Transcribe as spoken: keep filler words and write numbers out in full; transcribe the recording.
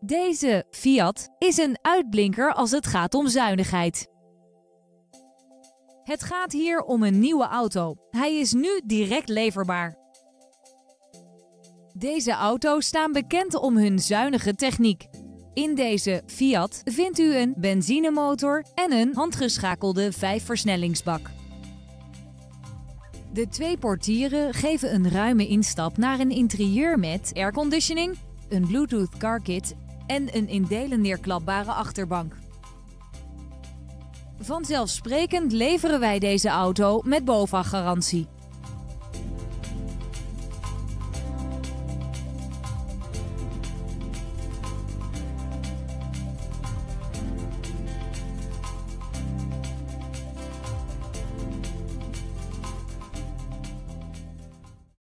Deze Fiat is een uitblinker als het gaat om zuinigheid. Het gaat hier om een nieuwe auto. Hij is nu direct leverbaar. Deze auto's staan bekend om hun zuinige techniek. In deze Fiat vindt u een benzinemotor en een handgeschakelde vijfversnellingsbak. De twee portieren geven een ruime instap naar een interieur met airconditioning, een Bluetooth car kit en een in delen neerklapbare achterbank. Vanzelfsprekend leveren wij deze auto met BOVAG-garantie.